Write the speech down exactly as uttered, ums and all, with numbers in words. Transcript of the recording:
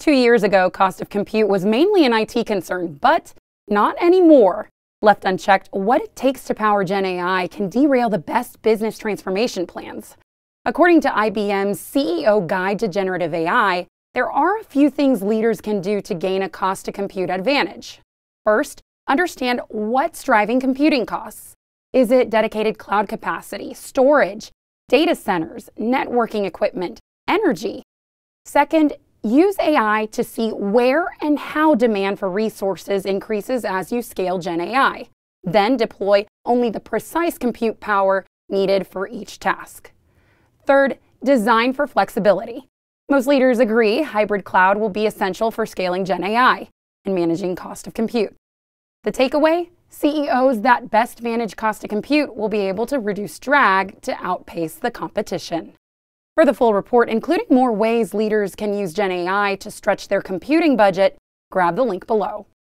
Two years ago, cost of compute was mainly an I T concern, but not anymore. Left unchecked, what it takes to power Gen A I can derail the best business transformation plans. According to I B M's C E O Guide to Generative A I, there are a few things leaders can do to gain a cost to compute advantage. First, understand what's driving computing costs. Is it dedicated cloud capacity, storage, data centers, networking equipment, energy? Second, use A I to see where and how demand for resources increases as you scale Gen A I. Then deploy only the precise compute power needed for each task. Third, design for flexibility. Most leaders agree hybrid cloud will be essential for scaling Gen A I and managing cost of compute. The takeaway? C E Os that best manage cost of compute will be able to reduce drag to outpace the competition. For the full report, including more ways leaders can use Gen A I to stretch their computing budget, grab the link below.